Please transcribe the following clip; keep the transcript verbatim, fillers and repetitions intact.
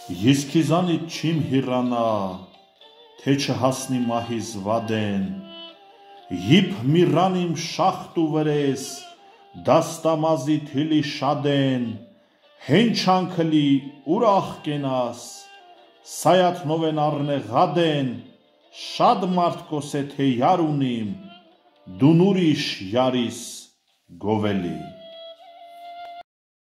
Ես քեզանից չիմ հեռանա, թե չհասնի մահիս վադեն, Իբ միռանիմ շախտ ու վրես, դաստամազի թիլի շադեն, Հեն չանքլի ուրախ կենաս, սայաթնովեն առնե ղադեն, Շադ մարդ կոսե թե յար ունիմ, դուն ուրիշ յարիս գովելի։